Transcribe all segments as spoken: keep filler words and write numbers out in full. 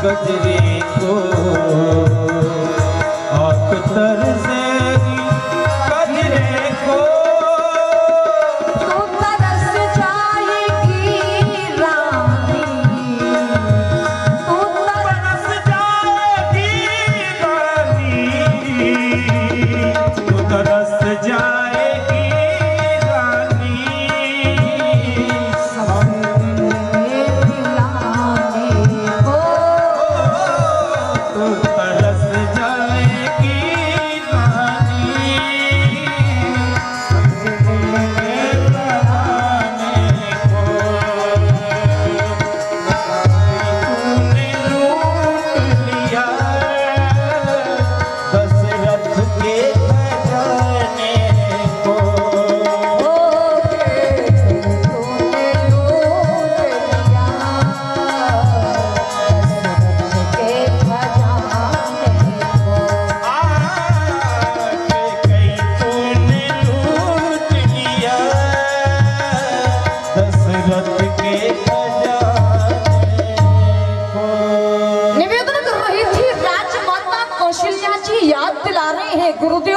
गजरे को अख्तर सेगी गजरे को तू तरस जाएगी रानी, तू तरस जाएगी रानी, तू तरस जाएगी रानी, गुरुदेव,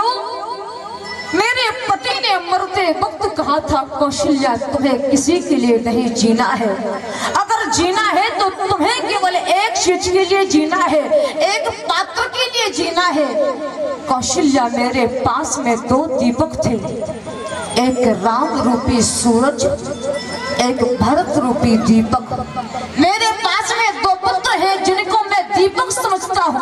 मेरे पति ने मरते वक्त कहा था कौशल्या तुम्हें किसी के लिए नहीं जीना है, अगर जीना है तो तुम्हें केवल एक चीज के लिए जीना है, एक पात्र के लिए जीना है। कौशल्या मेरे पास में दो दीपक थे, एक राम रूपी सूरज, एक भरत रूपी दीपक। मेरे पास में दो पुत्र हैं जिनको मैं दीपक समझता हूँ,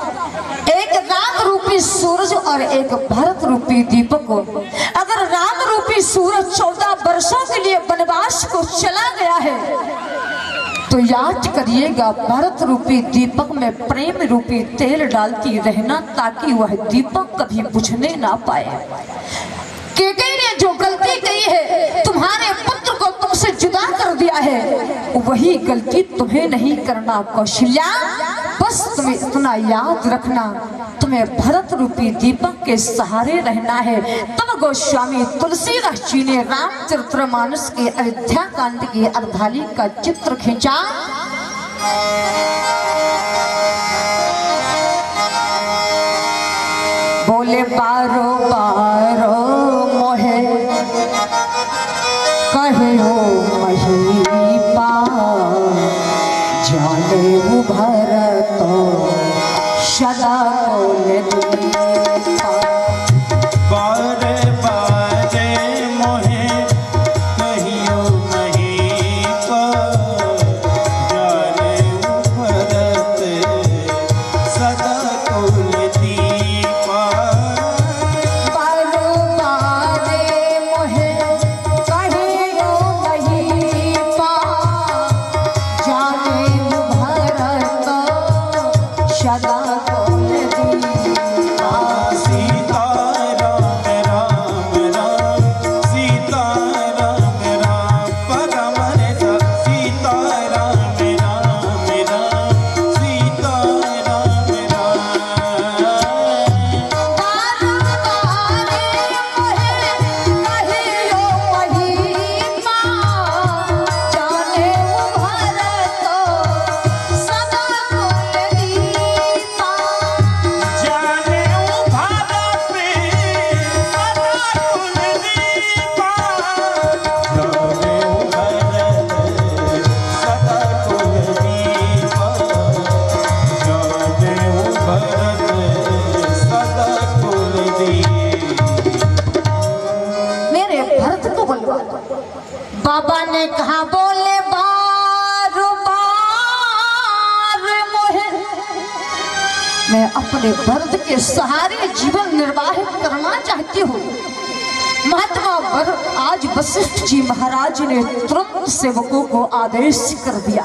एक राम रूपी सूरज और एक भरत रूपी दीपक को। अगर राम रूपी सूरज चौदह वर्षों के लिए वनवास को चला गया है तो याद करिएगा भरत रूपी दीपक में प्रेम रूपी तेल डालती रहना ताकि वह दीपक कभी बुझने ना पाए। केकई ने जो गलती की है, तुम्हारे पुत्र को तुमसे जुदा कर दिया है, वही गलती तुम्हें नहीं करना कौशल्या। बस तुम्हें इतना याद रखना, तुम्हें भरत रूपी दीपक के सहारे रहना है। तब गोस्वामी तुलसीदास जी ने रामचरितमानस के अयोध्या कांड की अर्धाली का चित्र खींचा। बोले बारो बारो मोहे कहे हो महीपा, जाने वो भरत सदा बोले बारे बारे मोहे कहियो महीपा, जाने भरत सदा कुल दीपा। बारो बारे मोहे कहियो महीपा, जाने वो भरत सदा बाबा ने कहा बोले बार बार मोहे, मैं अपने भरत के सहारे जीवन निर्वाह करना चाहती हूँ। महात्मा वर आज वशिष्ठ जी महाराज ने तुरंत सेवकों को आदेश कर दिया।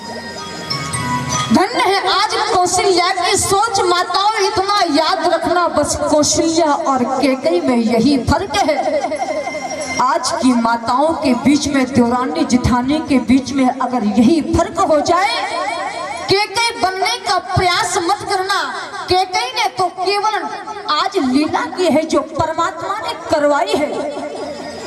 धन्य है आज कौशल्या की सोच। माताओं इतना याद रखना, बस कौशल्या और केकई में यही फर्क है। आज की माताओं के बीच में, देवरानी जिठानी के बीच में अगर यही फर्क हो जाए, केकई बनने का प्रयास मत करना। केकई ने तो केवल आज लीला की है जो परमात्मा ने करवाई है,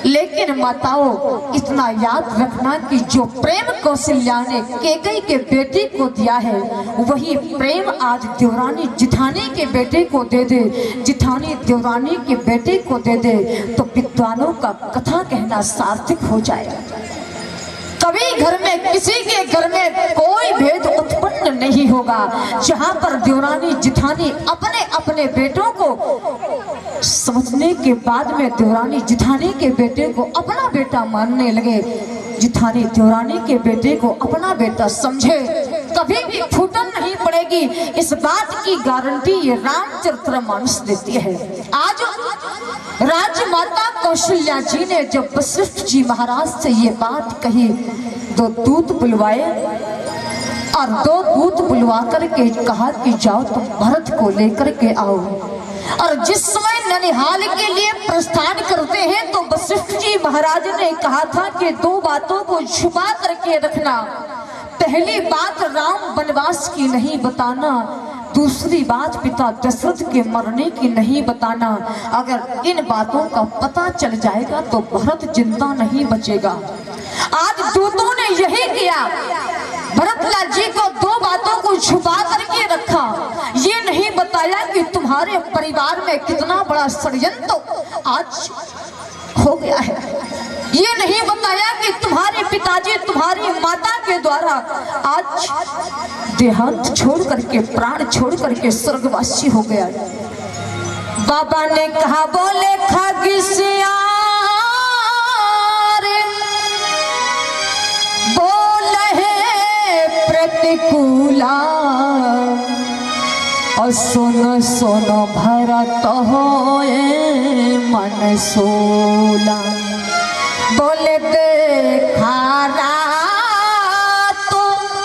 लेकिन माताओं इतना याद रखना कि जो प्रेम कौशल्या ने कैकेयी के बेटे को दिया है वही प्रेम आज देवरानी जिठानी के बेटे को दे दे, जिठानी देवरानी के बेटे को दे दे तो विद्वानों का कथा कहना सार्थक हो जाए। कभी घर में किसी के घर में कोई भेद उत्पन्न नहीं होगा जहां पर देवरानी जिठानी अपने अपने बेटों को समझने के बाद में देवरानी जिठानी के बेटे को अपना बेटा मानने लगे, जिठानी देवरानी के बेटे को अपना बेटा समझे, कभी भी फूटन नहीं पड़ेगी। इस बात की गारंटी ये रामचरितमानस देती है। आज राजमाता कौशल्या जी ने जब वशिष्ठ जी महाराज से ये बात कही, दो दूत बुलवाए और दो दूत बुलवा करके कहा कि जाओ तुम भरत को लेकर के आओ। और जिस समय ननिहाल के लिए प्रस्थान करते हैं तो वशिष्ठ जी महाराज ने कहा था कि दो बातों को छुपा करके रखना। पहली बात राम वनवास की नहीं बताना, दूसरी बात पिता दशरथ के मरने की नहीं बताना। अगर इन बातों का पता चल जाएगा तो भरत जिंदा नहीं बचेगा। आज दूतों ने यही किया, भरतलाल जी को दो बातों को छुपा करके रखा। ये नहीं बताया कि तुम्हारे परिवार में कितना बड़ा षड्यंत्र आज हो गया है। ये नहीं बताया कि तुम्हारे पिताजी तुम्हारी माता के द्वारा आज देहांत छोड़ करके प्राण छोड़ करके स्वर्गवासी हो गया। बाबा ने कहा बोले खगिसिया प्रतिकूला और सुन सुन भरत होए मन सोला। बोले देखा तो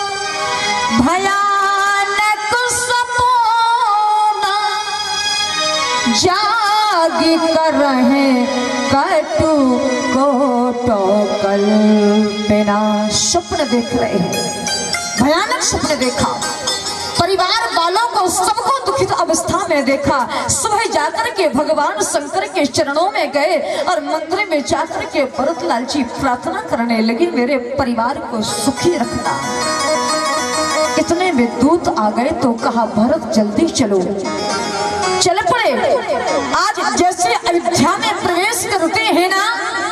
भयानक सपना जाग कर रहे कटु कोटो कल्पना। स्वप्न देख रहे हैं, भयानक स्वप्न देखा, परिवार वालों को सबको दुखित अवस्था में देखा। सुबह जाकर के भगवान शंकर के चरणों में गए और मंदिर में जाकर के भरतलाल जी प्रार्थना करने लगे, मेरे परिवार को सुखी रखना। इतने में दूत आ गए तो कहा भरत जल्दी चलो। चल पड़े। आज जैसे अयोध्या में प्रवेश करते हैं ना,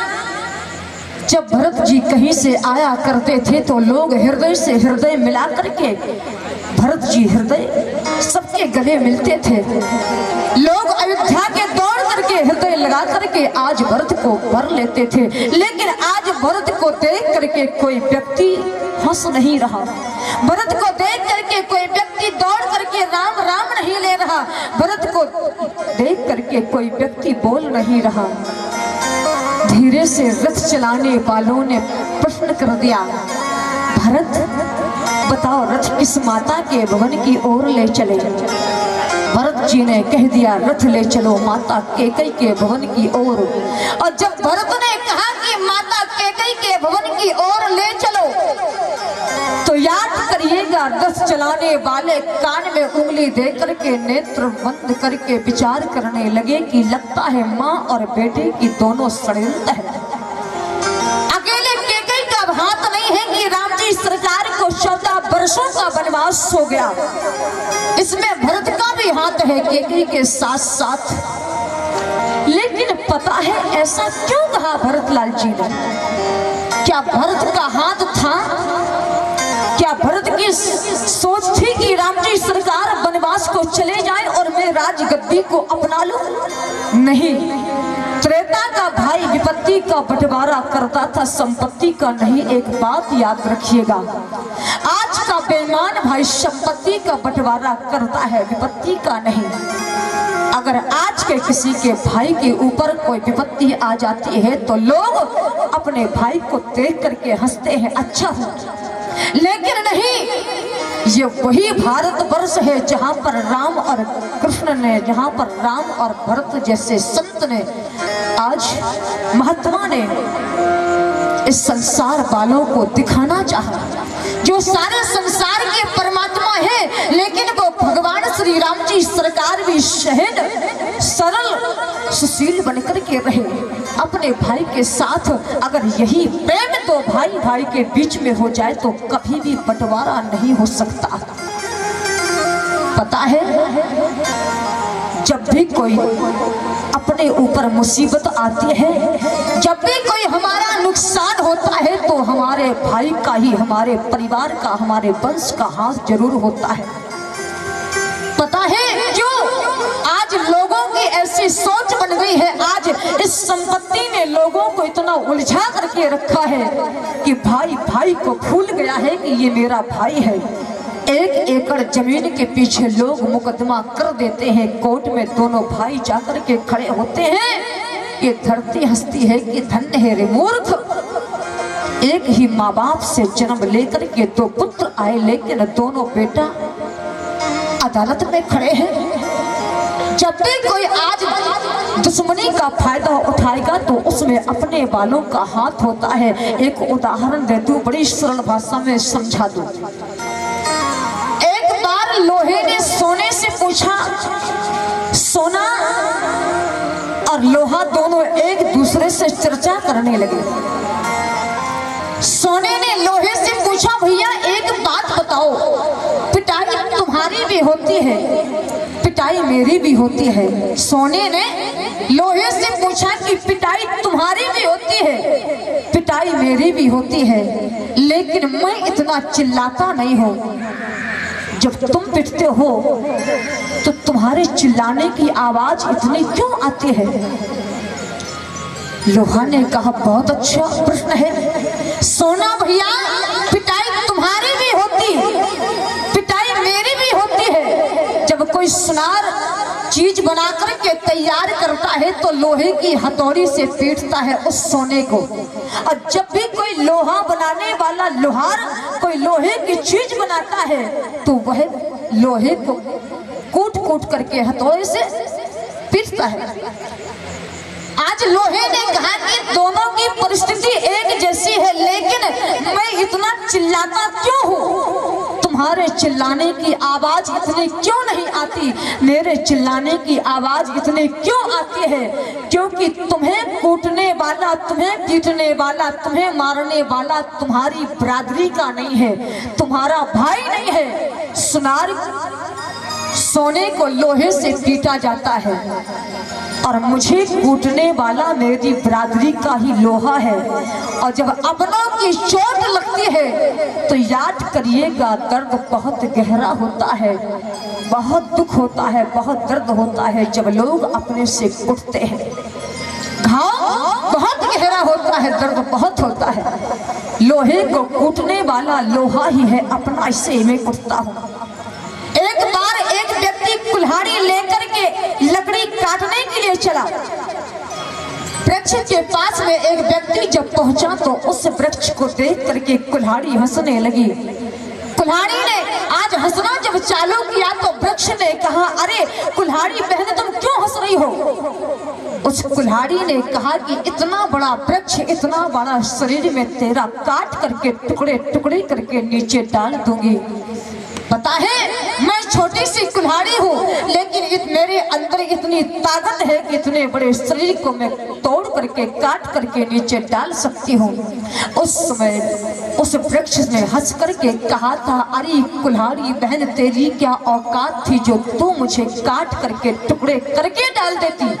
जब भरत जी कहीं से आया करते थे तो लोग हृदय से हृदय मिला करके भरत जी हृदय सबके गले मिलते थे। लोग अयोध्या के दौड़ करके हृदय लगा करके आज भरत को भर लेते थे। लेकिन आज भरत को देख करके कोई व्यक्ति हंस नहीं रहा, भरत को देख करके कोई व्यक्ति दौड़ करके राम राम नहीं ले रहा, भरत को देख करके कोई व्यक्ति बोल नहीं रहा। धीरे से रथ चलाने वालों ने प्रश्न कर दिया, भरत बताओ रथ किस माता के भवन की ओर ले चले। भरत जी ने कह दिया रथ ले चलो माता कैकेयी के भवन की ओर। और जब भरत ने कहा कि माता कैकेयी के भवन की ओर ले चलो तो याद करिएगा रथ चलाने वाले कान में उंगली दे करके नेत्र बंद करके विचार करने लगे कि लगता है माँ और बेटे की दोनों षड्यंत्र है। अकेले कैकेयी का हाथ नहीं है कि राम जी सरकार को चौदह वर्षों का वनवास हो गया, इसमें भरत का भी हाथ है कैकेयी के साथ साथ। लेकिन पता है ऐसा क्यों कहा भरतलाल जी ने? क्या भरत का हाथ था? क्या भरत की सोच थी कि राम जी सरकार वनवास को चले जाए और मैं राजगद्दी को अपना लूं? नहीं, त्रेता का भाई विपत्ति का बंटवारा करता था, संपत्ति का नहीं। एक बात याद रखिएगा, आज का बेईमान भाई संपत्ति का बंटवारा करता है, विपत्ति का नहीं। अगर आज के किसी के भाई के ऊपर कोई विपत्ति आ जाती है तो लोग अपने भाई को देख करके हंसते हैं, अच्छा हो। लेकिन नहीं, ये वही भारतवर्ष है जहां पर राम और कृष्ण ने, जहां पर राम और भरत जैसे संत ने, आज महात्मा ने इस संसार वालों को दिखाना चाहा, जो सारे संसार के परमात्मा है, लेकिन वो भगवान श्री राम जी सरकार भी सहज सरल सुशील बनकर के रहे अपने भाई के साथ। अगर यही प्रेम दो भाई भाई के बीच में हो जाए तो कभी भी बंटवारा नहीं हो सकता। पता है, जब भी कोई अपने ऊपर मुसीबत आती है, जब भी कोई हमारा नुकसान होता है, तो हमारे भाई का ही, हमारे परिवार का, हमारे वंश का हाथ जरूर होता है। पता है क्यों? आज लोगों की ऐसी सोच बन गई है, आज इस संपत्ति ने लोगों को इतना उलझा करके रखा है कि भाई भाई को भूल गया है कि ये मेरा भाई है। एक एकड़ जमीन के पीछे लोग मुकदमा कर देते हैं, कोर्ट में दोनों भाई जाकर के खड़े होते हैं। ये धरती हंसती है कि धन्य है रे मूर्ख, एक ही माँ बाप से जन्म लेकर के दो पुत्र आए, लेकिन दोनों बेटा अदालत में खड़े हैं। जब भी कोई आज दुश्मनी का फायदा उठाएगा तो उसमें अपने बालों का हाथ होता है। एक उदाहरण दे दूं, बड़ी सरल भाषा में समझा दूं। एक बार लोहे ने सोने से पूछा, सोना और लोहा दोनों एक दूसरे से चर्चा करने लगे। सोने ने लोहे से पूछा, भैया एक बात बताओ, पिटाई तुम्हारी भी होती है, पिटाई मेरी भी होती है। सोने ने लोहे से पूछा कि पिटाई तुम्हारी भी होती है, पिटाई मेरी भी होती है, लेकिन मैं इतना चिल्लाता नहीं हूँ। जब तुम पिटते हो तो तुम्हारे चिल्लाने की आवाज इतनी क्यों आती है? लोहा ने कहा, बहुत अच्छा प्रश्न है सोना भैया, पिटाई तुम्हारी भी होती है, पिटाई मेरी भी होती है। जब कोई सुनार चीज बनाकर के तैयार करता है तो लोहे की हथौड़ी से पीटता है उस सोने को, और जब भी कोई लोहा बनाने वाला लोहार कोई लोहे की चीज बनाता है तो वह लोहे को कूट कूट करके हथौड़े से पीटता है। आज लोहे ने कहा कि दोनों की परिस्थिति एक जैसी है, लेकिन मैं इतना चिल्लाता क्यों हूँ? तुम्हारे चिल्लाने की आवाज इतनी क्यों नहीं आती? मेरे चिल्लाने की आवाज इतनी क्यों आती है? क्योंकि तुम्हें कूटने वाला, तुम्हें पीटने वाला, तुम्हें मारने वाला तुम्हारी बरादरी का नहीं है, तुम्हारा भाई नहीं है। सुनार सोने को लोहे से पीटा जाता है और मुझे कूटने वाला मेरी बरादरी का ही लोहा है। और जब अपनों की चोट लगती है तो याद करिएगा, दर्द बहुत गहरा होता है, बहुत दुख होता है, बहुत दर्द होता है जब लोग अपने से कुटते हैं। घाव बहुत गहरा होता है, दर्द बहुत होता है। लोहे को कूटने वाला लोहा ही है, अपना इसे मैं कुटता हूँ। एक बार एक व्यक्ति कुल्हाड़ी लेकर के लकड़ी काटने के लिए चला। वृक्ष के पास में एक व्यक्ति जब पहुंचा तो उस वृक्ष को देख करके कुल्हाड़ी हंसने लगी। कुल्हाड़ी ने आज हंसना जब चालू किया तो वृक्ष ने कहा, अरे कुल्हाड़ी बहन तुम क्यों हंस रही हो? उस कुल्हाड़ी ने कहा कि इतना बड़ा वृक्ष, इतना बड़ा शरीर में तेरा काट करके टुकड़े टुकड़े करके नीचे डाल दूंगी। पता है मैं छोटी सी कुल्हाड़ी हूँ, लेकिन इत मेरे अंदर इतनी ताकत है कि इतने बड़े शरीर को मैं तोड़ करके काट करके नीचे डाल सकती हूँ। उस समय उस वृक्ष ने हंस करके कहा था, अरे कुल्हाड़ी बहन तेरी क्या औकात थी जो तू मुझे काट करके टुकड़े करके डाल देती?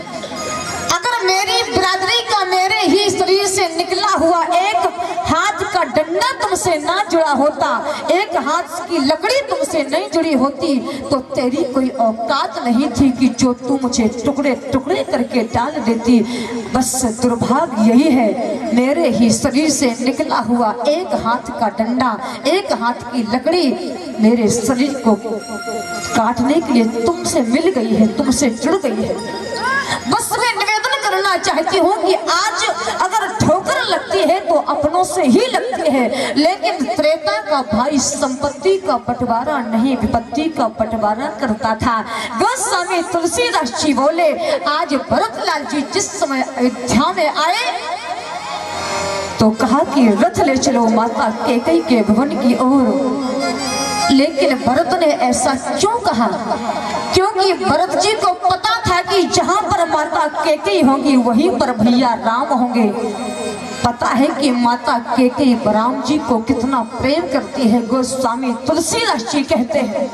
अगर मेरी बिरादरी का मेरे ही शरीर से निकला हुआ एक हाथ का डंडा तुमसे ना जुड़ा होता, एक हाथ की लकड़ी तुमसे नहीं जुड़ी होती, तो तेरी कोई औकात नहीं थी कि जो तू मुझे टुकड़े टुकड़े करके डाल देती। बस दुर्भाग्य यही है, मेरे ही शरीर से निकला हुआ एक हाथ का डंडा, एक हाथ की लकड़ी मेरे शरीर को काटने के लिए तुमसे मिल गई है, तुमसे जुड़ गई है। बस मैं निवेदन करना चाहती हूँ कि आज अगर ठोकर लगती है तो अपनों से ही लगती है, लेकिन त्रेता का भाई संपत्ति का बंटवारा नहीं, विपत्ति का बंटवारा करता था। गोस्वामी तुलसीदास जी बोले, आज भरतलाल जी जिस समय अयोध्या में आए तो कहा कि रथ ले चलो माता कैकेयी के भवन की ओर। लेकिन भरत ने ऐसा क्यों कहा? क्योंकि भरत जी को पता था कि जहां पर माता कैकेयी होंगी वहीं पर भैया राम होंगे। पता है कि माता कैकेयी राम जी को कितना प्रेम करती है। गोस्वामी तुलसीदास जी कहते हैं,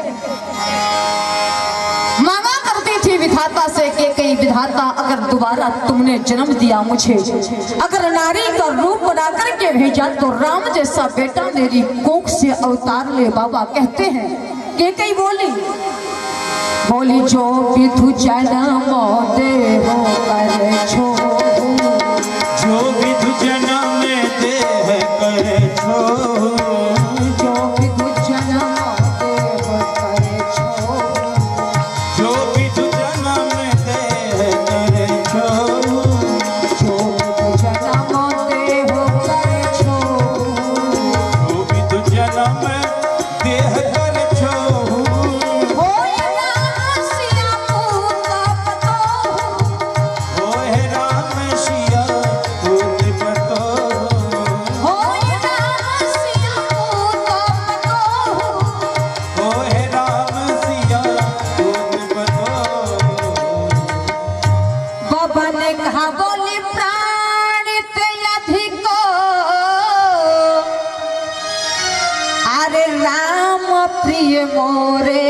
मांगा करती थी विधाता से कैकेयी, विधाता अगर दोबारा तुमने जन्म दिया मुझे, अगर नारी का रूप बना करके भेजा तो राम जैसा बेटा मेरी कोख से अवतार ले। बाबा कहते हैं, कैकेयी बोली बोली जो विधु जन्म दे हो कर छो, जो विधु जन्म दे है कर छो, जो विधु जन्म दे हो कर छो, जो विधु जन्म दे है कर छो, जो विधु जन्म दे हो कर छो, जो विधु जन्म दे है कर छो। होय राम सिया पूत पतो, होय राम सिया पूत पतो, होय राम सिया पूत पतो, होय राम सिया पूत पतो। बाबा ने कहा बोली प्राण ते अधिक, अरे राम प्रिय मोरे,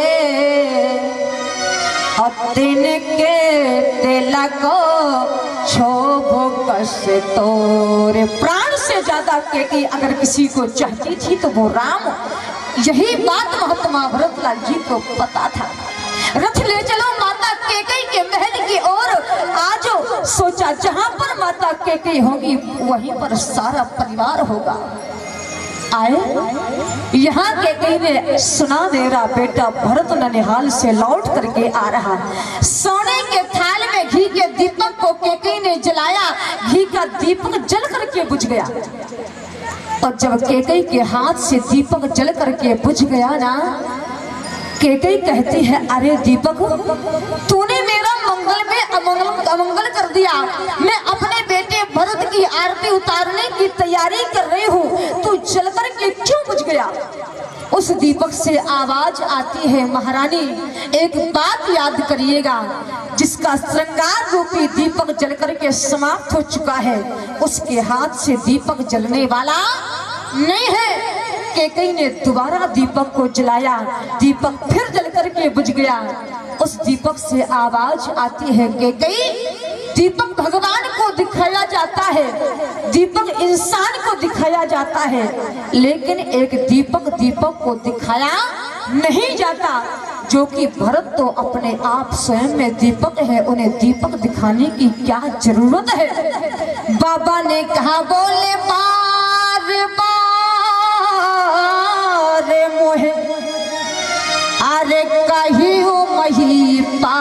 अतिन के तिलक क्षोभ कस तोरे। प्राण से ज्यादा कैकेयी अगर किसी को चाहती थी तो वो राम। यही बात महात्मा भरतलाल जी को पता था। रथ ले चलो माता कैकेयी के महल की ओर। आज सोचा जहां पर माता कैकेयी होगी वहीं पर सारा परिवार होगा। आए यहाँ कैकेयी ने सुना मेरा बेटा भरत ननिहाल से लौट करके आ रहा। सोने के थाल में घी के दीपक को कैकेयी ने जलाया, घी का दीपक जल करके बुझ गया। और जब कैकेयी के हाथ से दीपक जल करके बुझ गया ना, कैकेयी कहती है, अरे दीपक तूने मेरा मंगल में अमंगल अमंगल कर दिया। मैं अपने बेटे भरत की आरती उतारने की तैयारी कर रही हूँ, तू जल करके क्यों बुझ गया? उस दीपक से आवाज आती है, महारानी एक बात याद करिएगा, जिसका श्रृंगार रूपी दीपक जल करके समाप्त हो चुका है उसके हाथ से दीपक जलने वाला नहीं है। कैकेयी ने दोबारा दीपक को जलाया, दीपक फिर जल करके बुझ गया। उस दीपक से आवाज आती है, कैकेयी दीपक भगवान को दिखाया जाता है, दीपक इंसान को दिखाया जाता है, लेकिन एक दीपक दीपक को दिखाया नहीं जाता। जो कि भरत तो अपने आप स्वयं में दीपक है, उन्हें दीपक दिखाने की क्या जरूरत है? बाबा ने कहा बोले बार बार मोहे, अरे कही हो महीपा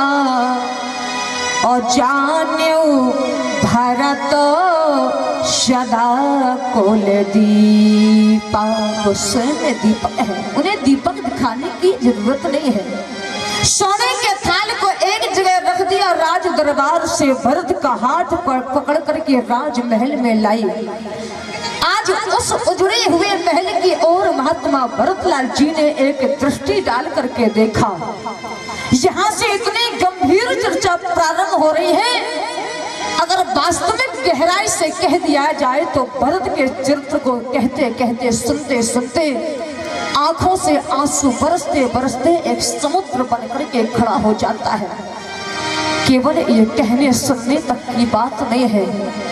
और जाने भरत सदा कोल दीपा। वो स्वयं में दीपक है, उन्हें दीपक दिखाने की जरूरत नहीं है। सोने के थाल को एक जगह रख दिया, राज दरबार से भरत का हाथ पकड़ करके राजमहल में लाई। आज उस उजड़े हुए महल की ओर महात्मा भरतलाल जी ने एक दृष्टि डाल करके देखा। यहाँ से इतनी गंभीर चर्चा प्रारंभ हो रही है, अगर वास्तविक गहराई से कह दिया जाए तो भरत के चरित्र को कहते कहते सुनते सुनते आंखों से आंसू बरसते बरसते एक समुद्र बनकर के खड़ा हो जाता है। केवल ये कहने सुनने तक की बात नहीं है,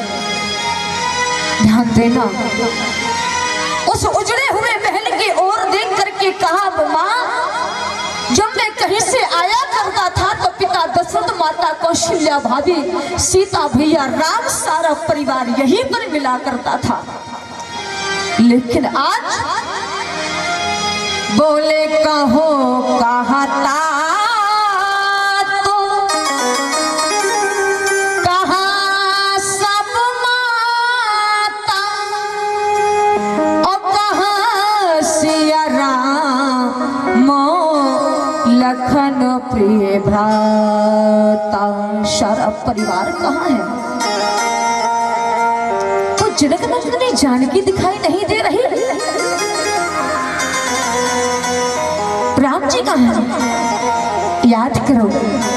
ध्यान देना। उस उजड़े हुए महल की ओर देख करके कहा, माँ जब मैं कहीं से आया करता था तो पिता दशरथ, माता कौशल्या भाभी, सीता भैया, राम, सारा परिवार यहीं पर मिला करता था। लेकिन आज बोले कहो कहता तो कहाँ सब माता और कहाँ सिया राम लखन प्रिय भ्राता। सारा परिवार कहाँ है? तो जनक नंदिनी जानकी दिखाई नहीं दे रही। राम जी कहाँ हैं? याद करो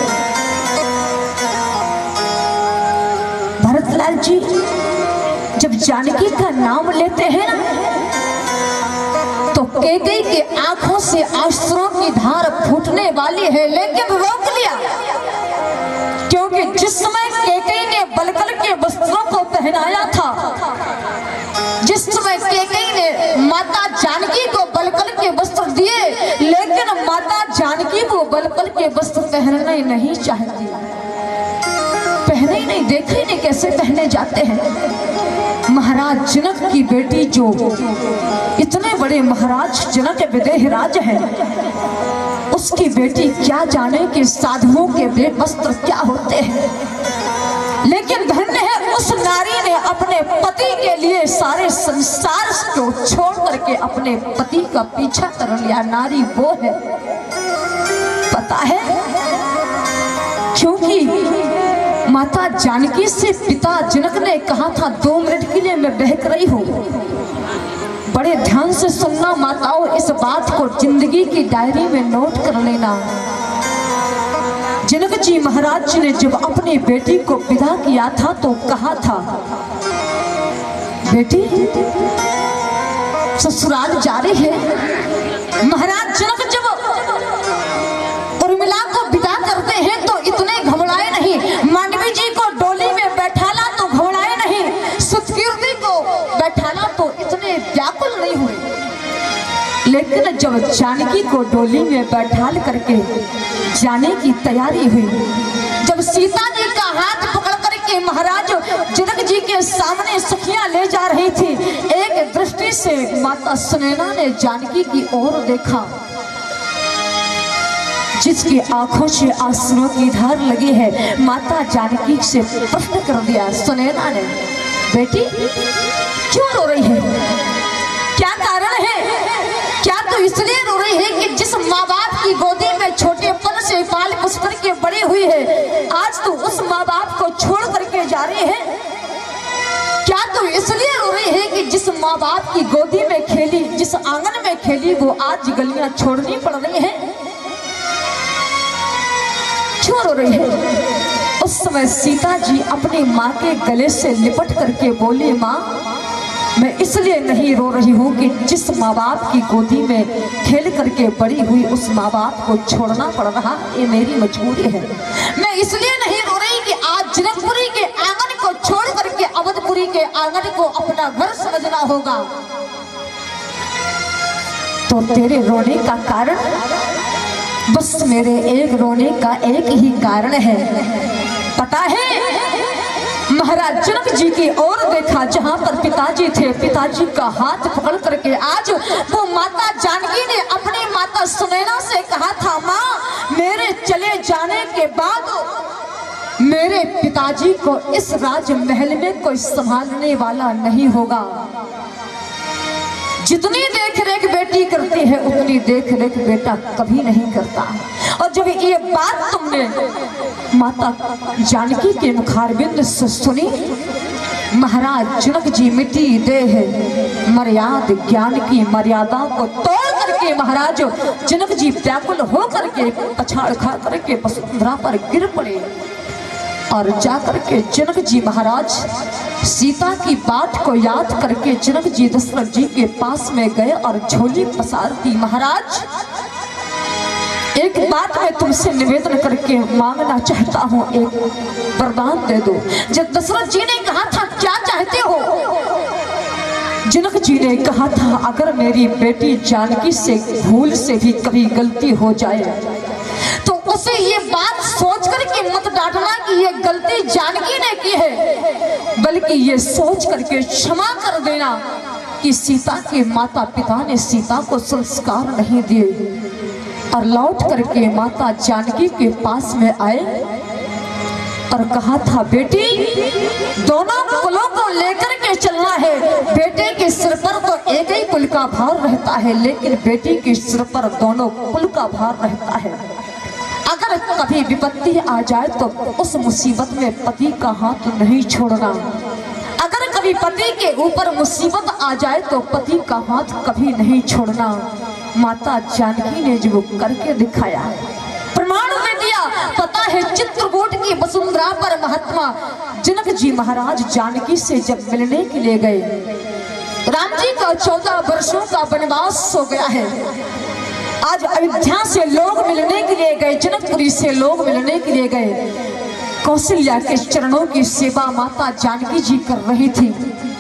भरतलाल जी जब जानकी का नाम लेते हैं ना तो कैकेयी के आंखों से आंसुओं की धार फूटने वाली है, लेकिन रोक लिया, क्योंकि जिस समय कैकेयी ने बलकल के वस्त्रों को पहनाया था, जिस समय कैकेयी ने माता जानकी को बलकल के वस्त्र दिए, लेकिन माता जानकी वो बलकल के वस्त्र पहनना ही नहीं चाहती, पहने ही नहीं, देखे ही नहीं कैसे पहने जाते हैं। महाराज जनक की बेटी जो इतने बड़े महाराज जनक विदेहराज है, उसकी बेटी क्या जाने कि साधुओं के वे वस्त्र क्या होते हैं। लेकिन धन्य है उस नारी ने अपने पति के लिए सारे संसार को छोड़ करके अपने पति का पीछा कर लिया। नारी वो है, पता है, क्योंकि माता जानकी से पिता जनक ने कहा था दो मिनट के लिए मैं बहक रही हूँ। बड़े ध्यान से सुनना माताओं, इस बात को जिंदगी की डायरी में नोट कर लेना। जनक जी महाराज जी ने जब अपनी बेटी को विदा किया था तो कहा था, बेटी ससुराल जा रही है। महाराज जनक जब उर्मिला को विदा करते हैं तो इतने घबराए नहीं, मांडवी जी को डोली में बैठाला तो घबराए नहीं, सतकीर्ति को बैठाला तो इतने व्याकुल नहीं हुए। लेकिन जब जानकी को डोली में बैठाल करके जाने की तैयारी हुई, जब सीता जी का हाथ पकड़ करके महाराज जनक जी के सामने सखियां ले जा रही थी, एक दृष्टि से माता सुनैना ने जानकी की ओर देखा, जिसकी आंखों से आंसुओं की धार लगी है। माता जानकी से प्रश्न कर दिया सुनैना ने, बेटी क्यों रो रही है, क्या कारण है? क्या तो इसलिए रो रही है कि जिस माँ बाप की गोदी में छोटेपन से पाल पोस करके बड़ी हुई है, आज तो उस माँ बाप को छोड़ करके जा रही है? क्या तो इसलिए रो रही है कि जिस माँ बाप की गोदी में खेली, जिस आंगन में खेली, वो आज गलियां छोड़नी पड़ रही है? क्यों रो रही है? उस समय सीता जी अपनी माँ के गले से लिपट करके बोली, माँ मैं इसलिए नहीं रो रही हूँ कि जिस माँ बाप की गोदी में खेल करके बड़ी हुई उस माँ बाप को छोड़ना पड़ रहा, ये मेरी मजबूरी है। मैं इसलिए नहीं रो रही कि आज जनकपुरी के आंगन को छोड़ करके अवधपुरी के आंगन को अपना घर समझना होगा। तो तेरे रोने का कारण, बस मेरे एक रोने का एक ही कारण है, पता है? महाराज जनक जी की ओर देखा जहां पर पिताजी थे, पिताजी का हाथ पकड़ करके आज वो माता जानकी ने अपनी माता सुनैना से कहा था, माँ मेरे चले जाने के बाद मेरे पिताजी को इस राजमहल में कोई संभालने वाला नहीं होगा। जितनी देख रेख बेटी करती है उतनी देख रेख बेटा कभी नहीं करता। और जब ये बात तुमने माता जानकी के मुखारबिंद से सुनी, महाराज जनक जी मिट्टी देह मर्याद ज्ञान की मर्यादा को तोड़ करके महाराज जनक जी व्याकुल हो करके पछाड़ खा करके वसुंधरा पर गिर पड़े और जाकर के जनक जी महाराज सीता की बात को याद करके जनक जी दशरथ जी के पास में गए और झोली पसार दी। महाराज एक बात मैं तुमसे निवेदन करके मांगना चाहता हूँ, एक वरदान दे दो। जब दशरथ जी ने कहा था क्या चाहते हो, जनक जी ने कहा था अगर मेरी बेटी जानकी से भूल से भी कभी गलती हो जाए तो उसे ये बात सोच करके मत डांटना कि ये गलती जानकी ने की है, बल्कि ये सोच करके क्षमा कर देना कि सीता के माता पिता ने सीता को संस्कार नहीं दिए। और लौट करके माता जानकी के पास में आए और कहा था, बेटी दोनों कुलों को लेकर के चलना है। बेटे के सिर पर तो एक ही कुल का भार रहता है, लेकिन बेटी के सिर पर दोनों कुल का भार रहता है। अगर कभी विपत्ति आ जाए तो उस मुसीबत में पति का हाथ नहीं छोड़ना। अगर कभी पति के ऊपर मुसीबत आ जाए तो पति का हाथ कभी नहीं छोड़ना। माता जानकी ने जो करके दिखाया, प्रमाण दे दिया। पता है चित्रकूट की वसुंधरा पर महात्मा जनक जी महाराज जानकी से जब मिलने के लिए गए, राम जी का चौदह वर्षों का वनवास हो गया है। आज अयोध्या से लोग मिलने के लिए गए, जनकपुरी से लोग मिलने के लिए गए। कौशल्या के चरणों की सेवा माता जानकी जी कर रही थी।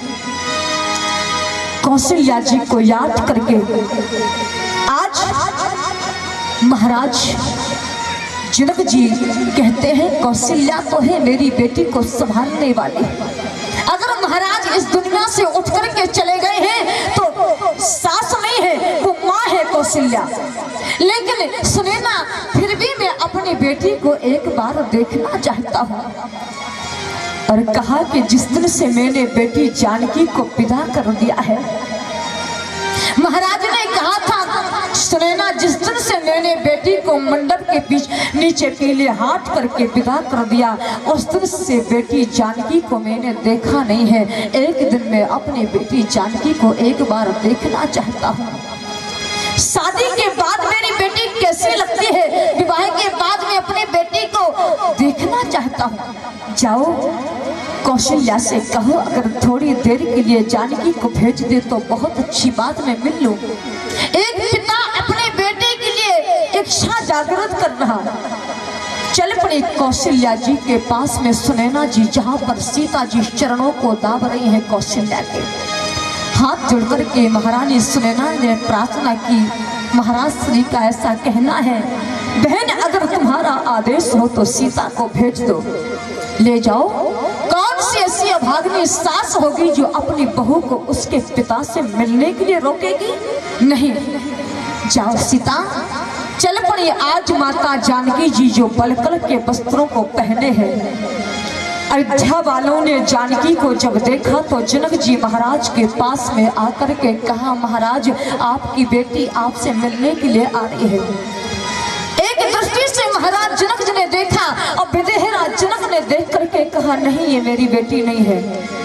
कौशल्या जी को याद करके आज महाराज जनक जी कहते हैं, कौशल्या तो है मेरी बेटी को संभालने वाली। अगर महाराज इस दुनिया से उठ करके चले गए हैं तो सास नहीं है, वो माँ है कौशल्या। लेकिन सुने ना, फिर भी मैं अपनी बेटी को एक बार देखना चाहता हूँ। और कहा कि जिस दिन से मैंने बेटी जानकी को विदा कर दिया है, महाराज ने कहा था सुने ना, जिस दिन से मैंने बेटी को मंडप के बीच नीचे पीले हाथ करके विदा कर दिया, उस दिन से बेटी जानकी को मैंने देखा नहीं है। एक दिन मैं अपनी बेटी जानकी को एक बार देखना चाहता हूँ। शादी के बाद मेरी बेटी कैसी लगती है, विवाह के बाद मैं अपनी बेटी को देखना चाहता हूँ। जाओ कौशल्या से कहो अगर थोड़ी देर के लिए जानकी को भेज दे तो बहुत अच्छी बात, मैं मिल लूं। एक पिता अपने बेटे के लिए इच्छा जागृत कर रहा। चल पड़ी कौशल्या जी के पास में सुनैना जी, जहाँ पर सीता जी चरणों को दाब रही है। कौशल्या के हाथ जोड़ कर के महारानी सुनैना ने प्रार्थना की, महाराज श्री का ऐसा कहना है, बहन अगर तुम्हारा आदेश हो तो सीता को भेज दो, ले जाओ। कौन सी ऐसी अभागनी सास होगी जो अपनी बहू को उसके पिता से मिलने के लिए रोकेगी? नहीं, जाओ सीता। चल पड़ी आज माता जानकी जी जो बलकल के वस्त्रों को पहने हैं। अयोध्या वालों ने जानकी को जब देखा तो जनक जी महाराज के पास में आकर के कहा, महाराज आपकी बेटी आपसे मिलने के लिए आ रही है। एक दृष्टि से महाराज जनक जी ने देखा और विदेहराज जनक ने देख करके कहा, नहीं ये मेरी बेटी नहीं है।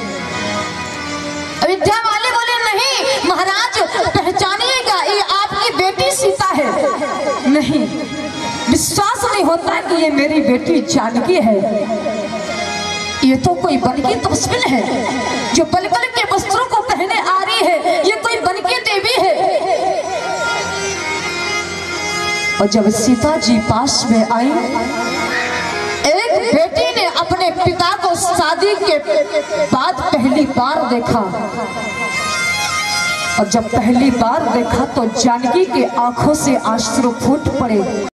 अयोध्या वाले बोले, नहीं महाराज पहचानिएगा, ये आपकी बेटी सीता है। नहीं, विश्वास नहीं होता कि ये मेरी बेटी जानकी है। ये तो कोई बनकी तस्वीर है जो बलकल के वस्त्रों को पहने आ रही है, ये कोई बनकी देवी है। और जब सीता जी पास में आई, एक बेटी ने अपने पिता को शादी के बाद पहली बार देखा। और जब पहली बार देखा तो जानकी के आंखों से आंसू फूट पड़े।